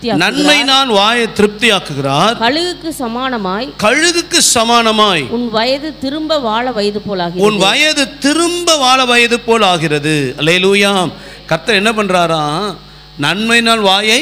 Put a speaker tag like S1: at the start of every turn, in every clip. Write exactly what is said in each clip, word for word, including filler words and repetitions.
S1: திருப்தியாக்குகிறார்.
S2: நன்மையினால் வாயை திருப்தியாக்குகிறார்.
S1: கழுகுக்கு சமானமாய்
S2: கழுகுக்கு சமானமாய்
S1: உன் வயது திரும்ப வாழ வயது போலாகிறது.
S2: உன் வயது திரும்ப வாழ வயது போல் ஆகிறது. அல்லேலூயா. கர்த்தர் என்ன பண்றாராம்? நன்மையினால் வாயை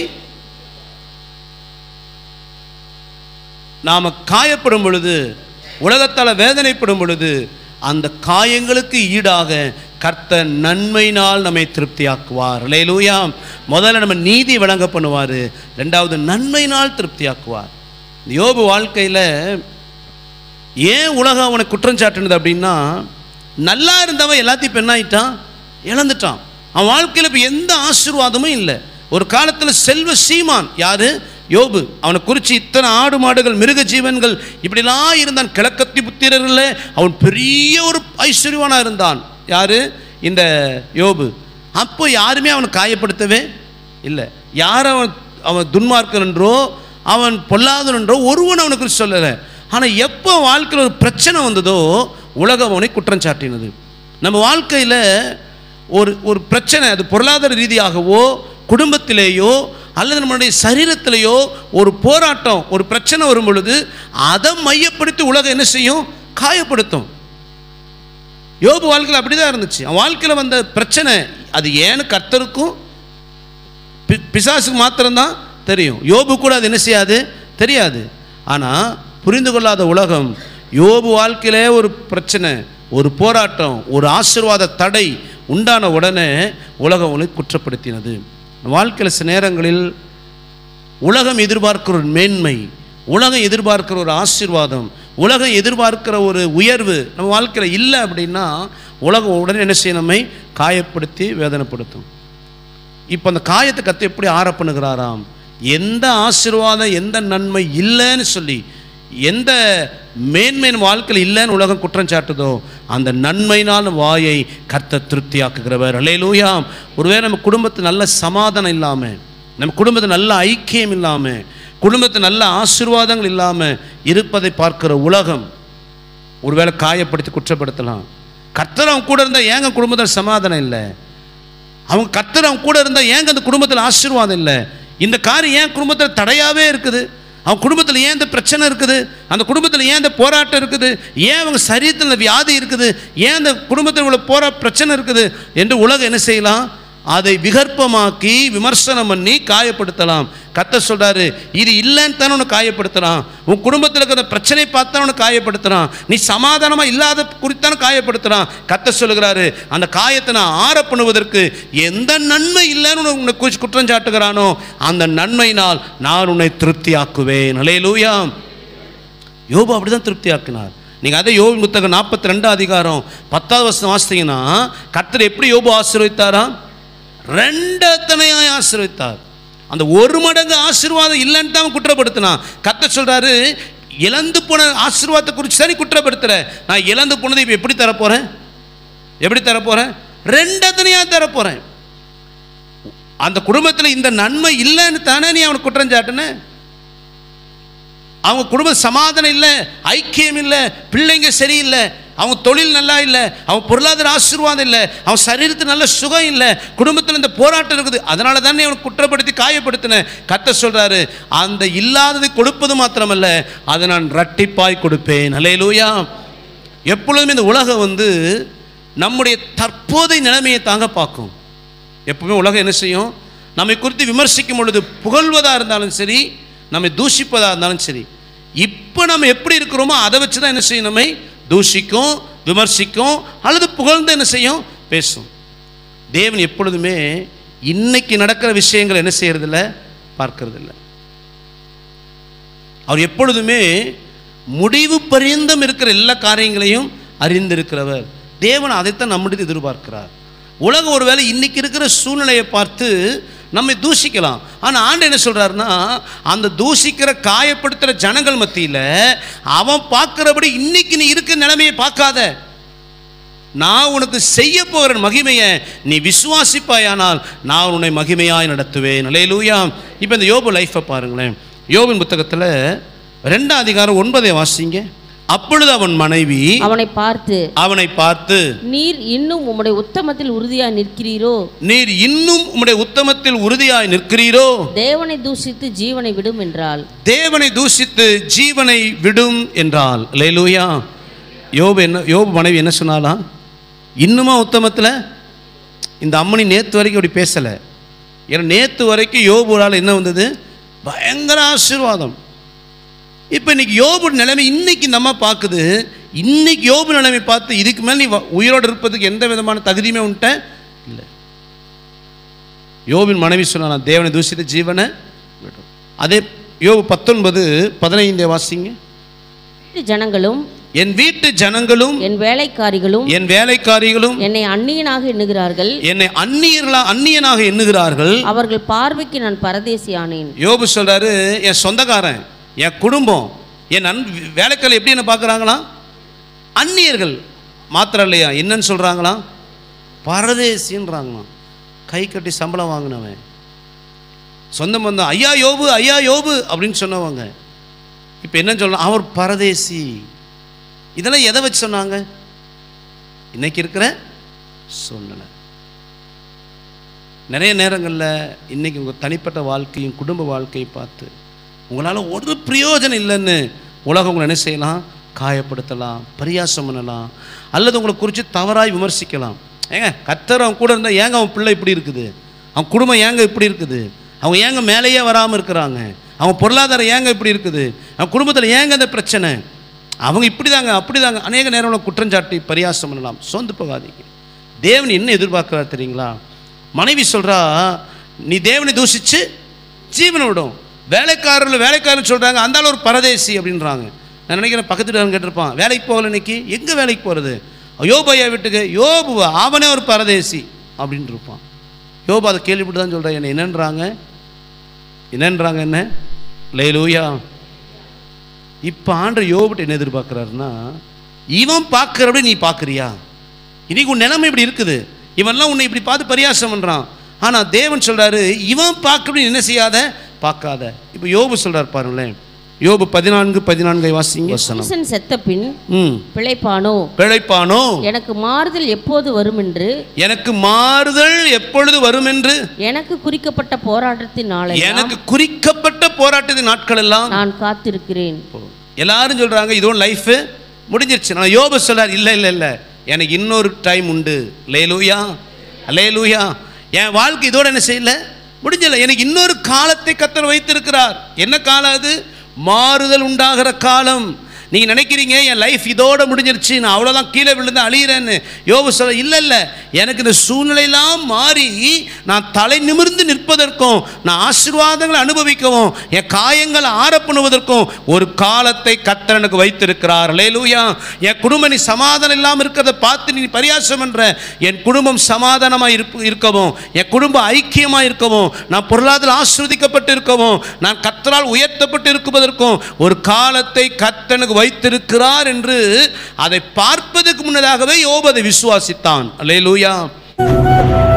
S2: நாம காயப்படும் பொழுது, உலகத்தால் வேதனைப்படும் பொழுது, அந்த காயங்களுக்கு ஈடாக கர்த்தர் நன்மையினால் நம்மை திருப்தியாக்குவார். அல்லேலூயா. முதல்ல நம்ம நீதி வழங்க பண்ணுவார், ரெண்டாவது நன்மையினால் திருப்தியாக்குவார். யோபு வாழ்க்கையில் ஏன் உலகம் அவனை குற்றம் சாட்டுனது அப்படின்னா, நல்லா இருந்தவன் எல்லாத்தையும் பெண்ணாயிட்டான், இழந்துட்டான். அவன் வாழ்க்கையில் இப்போ எந்த ஆசீர்வாதமும் இல்லை. ஒரு காலத்தில் செல்வ சீமான் யாரு? யோபு. அவனை குறித்து இத்தனை ஆடு மாடுகள் மிருக ஜீவன்கள் இப்படிலாம் இருந்தான். கிழக்கத்தி புத்திரர்ல அவன் பெரிய ஒரு ஐஸ்வர்யவானா இருந்தான். யாரு? இந்த யோபு. அப்போ யாருமே அவனை காயப்படுத்தவே இல்லை. யார் அவன் அவன் துன்மார்க்கன் என்றோ அவன் பொல்லாதவன் என்றோ ஒருவன் அவனை குறித்து சொல்லலை. ஆனால் எப்போ வாழ்க்கையில் ஒரு பிரச்சனை வந்ததோ உலகம் அவனை குற்றம் சாட்டினது. நம்ம வாழ்க்கையில் ஒரு ஒரு பிரச்சனை, அது பொருளாதார ரீதியாகவோ குடும்பத்திலேயோ அல்லது நம்மளுடைய சரீரத்திலேயோ ஒரு போராட்டம், ஒரு பிரச்சனை வரும் பொழுது அதை மையப்படுத்தி உலகம் என்ன செய்யும்? காயப்படுத்தும். யோபு வாழ்க்கையில் அப்படிதான் இருந்துச்சு. அவன் வாழ்க்கையில் வந்த பிரச்சனை அது ஏன்னு கர்த்தருக்கும் பிசாசுக்கு மாத்திரம்தான் தெரியும். யோபு கூட அது என்ன செய்யாது? தெரியாது. ஆனால் புரிந்து கொள்ளாத உலகம் யோபு வாழ்க்கையிலே ஒரு பிரச்சனை, ஒரு போராட்டம், ஒரு ஆசீர்வாத தடை உண்டான உடனே உலகம் அவனை குற்றப்படுத்தினது. வாழ்க்கையில் சில நேரங்களில் உலகம் எதிர்பார்க்கிற ஒரு மேன்மை, உலகம் எதிர்பார்க்கிற ஒரு ஆசீர்வாதம், உலகம் எதிர்பார்க்கிற ஒரு உயர்வு நம்ம வாழ்க்கையில் இல்லை அப்படின்னா உலகம் உடனே என்ன செய்ய? நம்மை காயப்படுத்தி வேதனைப்படுத்தும். இப்போ அந்த காயத்தை கற்று எப்படி ஆற பண்ணுகிறாராம்? எந்த ஆசீர்வாதம் எந்த நன்மை இல்லைன்னு சொல்லி, எந்த மேன்மையின் வாழ்க்கையில் இல்லைன்னு உலகம் குற்றம் சாட்டுதோ அந்த நன்மையினால் வாயை கர்த்தர் திருப்தியாக்குகிறவர். அல்லேலூயா. ஒருவேளை நம்ம குடும்பத்தில் நல்ல சமாதானம் இல்லாமல், நம்ம குடும்பத்தில் நல்ல ஐக்கியம் இல்லாமல், குடும்பத்தில் நல்ல ஆசீர்வாதங்கள் இல்லாமல் இருப்பதை பார்க்கிற உலகம் ஒருவேளை காயப்படுத்தி குற்றப்படுத்தலாம். கர்த்தர் அவன் கூட இருந்தால் ஏங்க குடும்பத்தில் சமாதானம் இல்லை? அவங்க கர்த்தர் அவன் கூட இருந்தால் ஏங்க அந்த குடும்பத்தில் ஆசீர்வாதம் இல்லை? இந்த காரியம் ஏன் குடும்பத்தில் தடையாகவே இருக்குது? அவன் குடும்பத்தில் ஏன் இந்த பிரச்சனை இருக்குது? அந்த குடும்பத்தில் ஏன் இந்த போராட்டம் இருக்குது? ஏன் அவங்க சரீரத்தில் வியாதி இருக்குது? ஏன் அந்த குடும்பத்தில் இவ்வளோ போரா பிரச்சனை இருக்குது என்று உலகம் என்ன செய்யலாம்? அதை விகற்பமாக்கி விமர்சனம் பண்ணி காயப்படுத்தலாம். கர்த்தர் சொல்றாரு, இது இல்லைன்னு தானே உனக்கு காயப்படுத்துறான். உன் குடும்பத்தில் இருக்கிற பிரச்சனை பார்த்தா உனக்கு காயப்படுத்துறான். நீ சமாதானமாக இல்லாத குறித்தான காயப்படுத்துறான். கர்த்தர் சொல்லுகிறாரு, அந்த காயத்தை நான் ஆற பண்ணுவதற்கு எந்த நன்மை இல்லைன்னு உன்னை குறித்து குற்றம் சாட்டுகிறானோ அந்த நன்மையினால் நான் உன்னை திருப்தியாக்குவேன். அல்லேலூயா. யோபு அப்படிதான் திருப்தியாக்கினார். நீங்கள் அதே யோபு புத்தகம் நாற்பத்தி ரெண்டாம் அதிகாரம் பத்தாவது வருஷம் வாசித்தீங்கன்னா கர்த்தர் எப்படி யோபு ஆசீர்வதித்தாரா? ரெண்டு அத்தனையாய் ஆசீர்வதித்தார். அந்த ஒரு மடங்கு ஆசீர்வாதம் இல்லைன்னு தான் குற்றப்படுத்தினான். கர்த்தர் சொல்றாரு, இழந்து போன ஆசீர்வாதத்தை குறித்து சரி குற்றப்படுத்துற, நான் இழந்து போனதை இப்போ எப்படி தரப்போறேன்? எப்படி தரப்போறேன்? ரெண்டு அத்தனையா தரப்போறேன். அந்த குடும்பத்தில் இந்த நன்மை இல்லைன்னு தானே நீ அவனுக்கு குற்றம் சாட்டுன. அவங்க குடும்ப சமாதானம் இல்லை, ஐக்கியம் இல்லை, பிள்ளைங்க சரியில்லை, அவங்க தொழில் நல்லா இல்லை, அவங்க பொருளாதார ஆசீர்வாதம் இல்லை, அவன் சரீரத்துக்கு நல்ல சுகம் இல்லை, குடும்பத்தில் இந்த போராட்டம் இருக்குது, அதனால தானே அவனை குற்றப்படுத்தி காயப்படுத்தின. கர்த்தர் சொல்றாரு, அந்த இல்லாததை கொடுப்பது மாத்திரமல்ல, அதை நான் இரட்டிப்பாய் கொடுப்பேன். அல்லேலூயா. எப்பொழுதுமே இந்த உலகம் வந்து நம்முடைய தற்போதைய நிலைமையை தாங்க பார்க்கும். எப்பவுமே உலகம் என்ன செய்யும்? நம்மை குறித்து விமர்சிக்கும் பொழுது புகழ்வதாக இருந்தாலும் சரி, நம்மை தூஷிப்பதாக இருந்தாலும் சரி, இப்போ நம்ம எப்படி இருக்கிறோமோ அதை வச்சு தான் என்ன செய்யும்? நம்மை தூஷிக்கும், விமர்சிக்கும், அல்லது புகழ்ந்து என்ன செய்யும்? பேசும். தேவன் எப்பொழுதுமே இன்னைக்கு நடக்கிற விஷயங்கள் என்ன செய்யறதில்ல? பார்க்கறதில்ல. அவர் எப்பொழுதுமே முடிவு பரியந்தம் இருக்கிற எல்லா காரியங்களையும் அறிந்திருக்கிறவர். தேவன் அதைத்தான் நம்முடைய எதிர்பார்க்கிறார். உலகம் ஒருவேளை இன்னைக்கு இருக்கிற சூழ்நிலையை பார்த்து நம்மை தூஷிக்கலாம். ஆனால் ஆண்டு என்ன சொல்றாருன்னா, அந்த தூஷிக்கிற காயப்படுத்துகிற ஜனங்கள் மத்தியில் அவன் பார்க்கிறபடி இன்னைக்கு நீ இருக்கிற நிலைமையை பார்க்காத, நான் உனக்கு செய்ய போகிற மகிமையை நீ விசுவாசிப்பாயானால் நான் உன்னை மகிமையாய் நடத்துவேன். அல்லேலூயா. இப்போ இந்த யோபு லைஃப்பை பாருங்களேன். யோபின் புத்தகத்தில் ரெண்டாம் அதிகாரம் ஒன்பதை வாசிங்க. அப்பொழுது அவன் மனைவி
S1: அவனை பார்த்து
S2: அவனை பார்த்து
S1: நீர் இன்னும் உம்முடைய உத்தமத்தில் உறுதியாய் நிற்கிறீரோ
S2: நீர் இன்னும் உம்முடைய உத்தமத்தில் உறுதியாய் நிற்கிறீரோ
S1: தேவனை தூஷித்து ஜீவனை விடும் என்றாள்.
S2: தேவனை தூஷித்து ஜீவனை விடும் என்றாள். அல்லேலூயா. யோபு என்ன யோபு மனைவி என்ன சொன்னாலாம்? இன்னுமா உத்தமத்தில்? இந்த அம்மனி நேற்று வரைக்கும் அப்படி பேசலை. ஏன்னா நேற்று வரைக்கும் யோபுவால் என்ன வந்தது? பயங்கர ஆசீர்வாதம். இப்போ இன்னைக்கு யோபு நிலைமை இன்னைக்கு நம்ம பார்க்குது. இன்னைக்கு யோபு நிலைமை பார்த்து இதுக்கு மேலே நீ உயிரோடு இருப்பதுக்கு எந்த விதமான தகுதியுமே உன்ட்ட இல்லை. யோபின் மனைவி சொன்னா தேவனை தூஷித்த ஜீவனை விடும். அதே யோபு பத்தொன்பது பதினைந்து வாசிங்க.
S1: ஜனங்களும்
S2: என் வீட்டு ஜனங்களும்
S1: என் வேலைக்காரிகளும்
S2: என் வேலைக்காரிகளும்
S1: என்னை அந்நியனாக எண்ணுகிறார்கள்
S2: என்னை அந்நியர்களா அந்நியனாக எண்ணுகிறார்கள்.
S1: அவர்கள் பார்வைக்கு நான் பரதேசியானேன்.
S2: யோபு சொல்றாரு, என் சொந்தக்காரன், என் குடும்பம், என் அன் வேலைக்காரி எப்படி என்ன பார்க்குறாங்களா? அந்நியர்கள் மாத்திரம் இல்லையா, என்னன்னு சொல்கிறாங்களாம்? பரதேசின்றாங்களாம். கை கட்டி சம்பளம் வாங்கினவன், சொந்தம் வந்தான், ஐயா யோபு ஐயா யோபு அப்படின்னு சொன்னவங்க இப்போ என்ன சொல்லலாம்? அவர் பரதேசி. இதெல்லாம் எதை வச்சு சொன்னாங்க? இன்னைக்கு இருக்கிற சூழ்நிலை. நிறைய நேரங்களில் இன்னைக்கு உங்கள் தனிப்பட்ட வாழ்க்கையும் குடும்ப வாழ்க்கையை பார்த்து உங்களால் ஒரு பிரயோஜனம் இல்லைன்னு உலகம் உங்களை என்ன செய்யலாம்? காயப்படுத்தலாம், பரியாசம் பண்ணலாம், அல்லது உங்களை குறித்து தவறாய் விமர்சிக்கலாம். ஏங்க கர்த்தர் அவன் கூட இருந்தால் ஏங்க அவன் பிள்ளை இப்படி இருக்குது, அவன் குடும்பம் ஏங்க இப்படி இருக்குது, அவங்க ஏங்க மேலேயே வராமல் இருக்கிறாங்க, அவங்க பொருளாதாரம் ஏங்க இப்படி இருக்குது, அவன் குடும்பத்தில் ஏங்க அந்த பிரச்சனை, அவங்க இப்படி தாங்க அப்படி தாங்க அநேக நேரம் குற்றஞ்சாட்டி பரியாசம் பண்ணலாம். சோர்ந்து போகாதீங்க. தேவன் என்ன எதிர்பார்க்குறாரு தெரியுங்களா? மனைவி சொல்கிறா, நீ தேவனை தூஷித்து ஜீவனை விடும். வேலைக்காரர்கள் வேலைக்காரன் சொல்கிறாங்க, அந்தாலும் ஒரு பரதேசி அப்படின்றாங்க. நான் நினைக்கிறேன் பக்கத்தில் கேட்டிருப்பான், வேலைக்கு போகல இன்னைக்கு, எங்கே வேலைக்கு போகிறது? யோபு ஐயா வீட்டுக்கு. யோபு அவனே ஒரு பரதேசி அப்படின்னு இருப்பான். யோபு அதை கேள்விப்பட்டு தான் சொல்கிறேன். என்ன என்னன்றாங்க என்னன்றாங்க என்ன அல்லேலூயா. இப்போ ஆண்டவர் யோபுட்ட என்ன எதிர்பார்க்குறாருன்னா, இவன் பார்க்குறபடி நீ பார்க்குறியா? இன்னைக்கு உன் நிலைமை இப்படி இருக்குது, இவன்லாம் உன்னை இப்படி பார்த்து பரியாசம் பண்ணுறான். ஆனால் தேவன் சொல்கிறாரு, இவன் பார்க்குறபடி என்ன செய்யாத, பார்க்காத. இப்போ யோபு சொல்கிறார் பாருங்களேன். யோபு பதினான்கு பதினான்கை வாசிங்க.
S1: புருஷன் செத்த பின்
S2: ம்
S1: பிழைப்பானோ
S2: பிழைப்பானோ
S1: எனக்கு மாறுதல் எப்போது வரும் என்று
S2: எனக்கு மாறுதல் எப்பொழுது வரும் என்று
S1: எனக்கு குறிக்கப்பட்ட போராட்டத்தின் நாளை
S2: எனக்கு குறிக்கப்பட்ட போராட்டத்தின் நாட்கள் எல்லாம்
S1: நான் காத்திருக்கிறேன்.
S2: எல்லாரும் சொல்றாங்க இதோட லைஃப் முடிஞ்சிருச்சு. நான் யோபு சொல்றார், இல்லை இல்லை இல்லை, எனக்கு இன்னொரு டைம் உண்டு. அல்லேலூயா அல்லேலூயா. என் வாழ்க்கை இதோட என்ன செய்யல, முடிஞ்சல. எனக்கு இன்னொரு காலத்தை கர்த்தர் வைத்திருக்கிறார். என்ன காலம் அது? மாறுதல் உண்டாகிற காலம். நீங்கள் நினைக்கிறீங்க என் லைஃப் இதோட முடிஞ்சிருச்சு, நான் அவ்வளோதான் கீழே விழுந்து அழிகிறேன்னு. யோபு சொல்ல, இல்லை இல்லை, எனக்கு இந்த சூழ்நிலையெல்லாம் மாறி நான் தலை நிமிர்ந்து நிற்பதற்கும், நான் ஆசீர்வாதங்களை அனுபவிக்கவும், என் காயங்களை ஆறப்பண்ணுவதற்கும் ஒரு காலத்தை கர்த்தர் எனக்கு வைத்திருக்கிறார். அல்லேலூயா. என் குடும்பம் நீ சமாதானம் இல்லாமல் இருக்கிறத பார்த்து நீ பரியாசம் என்ற, என் குடும்பம் சமாதானமாக இருப்பு இருக்கவும், என் குடும்பம் ஐக்கியமாக இருக்கவும், நான் பொருளாதார ஆசீர்வதிக்கப்பட்டு இருக்கவும், நான் கர்த்தரால் உயர்த்தப்பட்டு இருப்பதற்கும் ஒரு காலத்தை கர்த்தனுக்கு வைத்திருக்கிறார் என்று அதை பார்ப்பதற்கு முன்னதாகவே யோபு அதை விசுவாசித்தான். அல்லேலூயா.